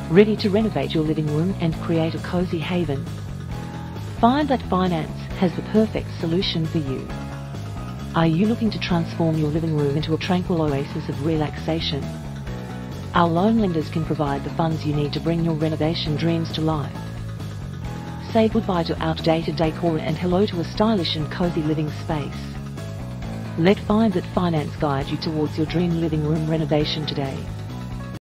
Ready to renovate your living room and create a cozy haven? Find that finance has the perfect solution for you. Are you looking to transform your living room into a tranquil oasis of relaxation? Our loan lenders can provide the funds you need to bring your renovation dreams to life. Say goodbye to outdated decor and hello to a stylish and cozy living space. Let Find That Finance guide you towards your dream living room renovation today.